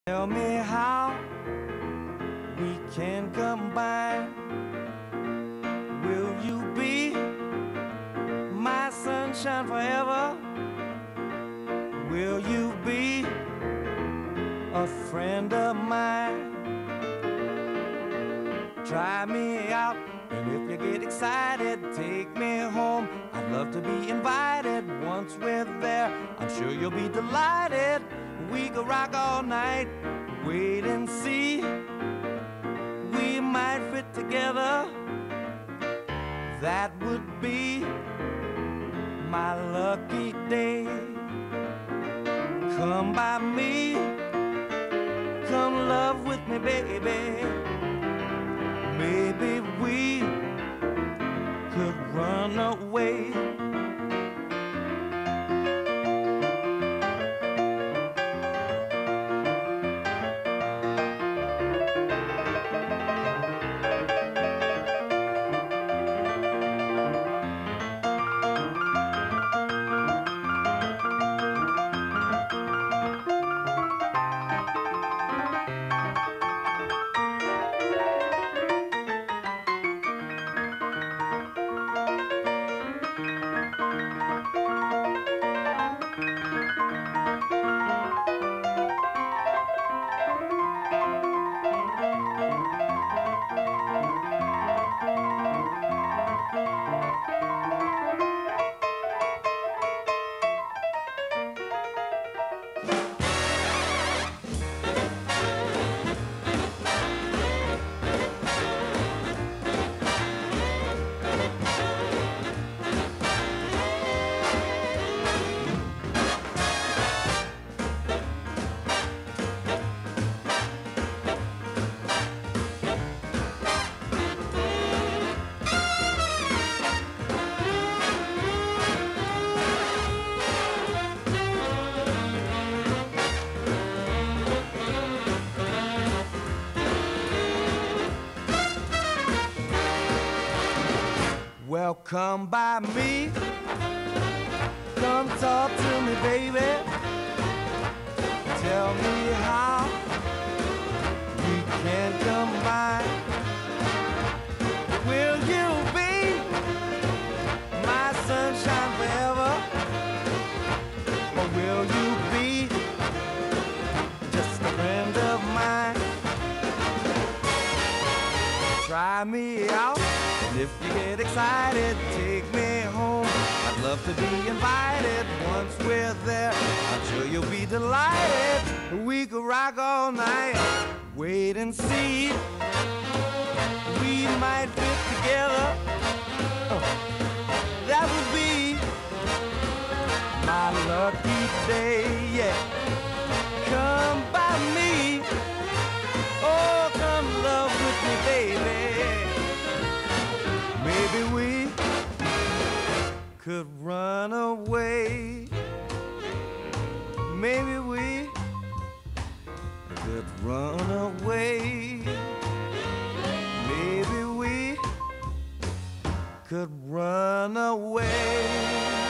Tell me how we can combine. Will you be my sunshine forever? Will you be a friend of mine? Try me out, and if you get excited, take me home. I'd love to be invited. Once we're there, I'm sure you'll be delighted. We could rock all night, wait and see. We might fit together. That would be my lucky day. Come by me, come love with me, baby. Maybe we could run away. Well, come by me, come talk to me, baby. Tell me how we can combine. Will you be my sunshine forever? Or will you be just a friend of mine? Try me out. If you get excited, take me home. I'd love to be invited. Once we're there, I'm sure you'll be delighted. We could rock all night, wait and see. We might fit together. That would be my lucky day, yeah. Come by me, oh, come love with me, baby. Maybe we could run away. Maybe we could run away. Maybe we could run away.